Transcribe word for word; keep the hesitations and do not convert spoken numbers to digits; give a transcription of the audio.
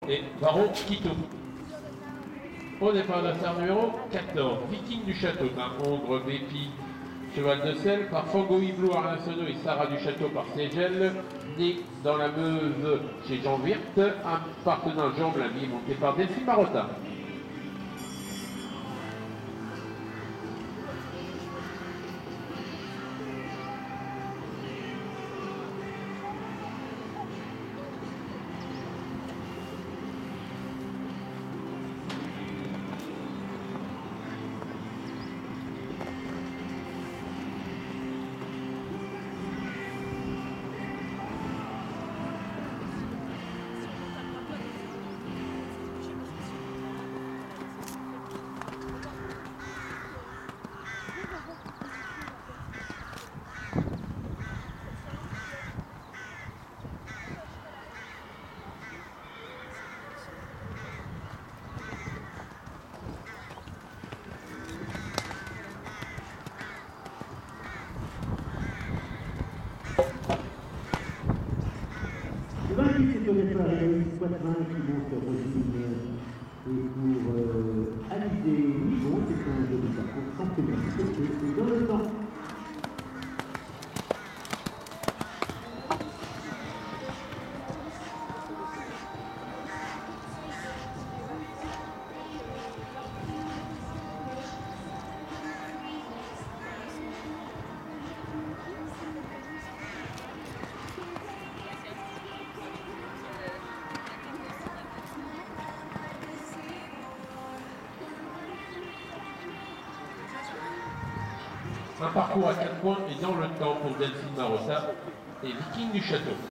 et Baron Quito. Au départ de la numéro quatorze, Viking du Château, un Hongre Bépi, cheval de sel, par Fogo Iblou, Arnasono et Sarah du Château par Ségel, né dans la Meuse chez Jean Wirth, un partenaire Jean Blamy, monté par Delphine Marotta. C'est au départ Anaïs Poitvin qui monte Rosine et pour euh, Alizé Nivon, c'est un joli parcours championnat et dans le temps. Un parcours à quatre points et dans le temps pour Delphine Marotta et Viking du Château.